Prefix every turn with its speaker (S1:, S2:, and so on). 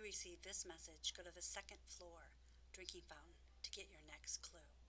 S1: receive this message, go to the second floor drinking fountain to get your next clue.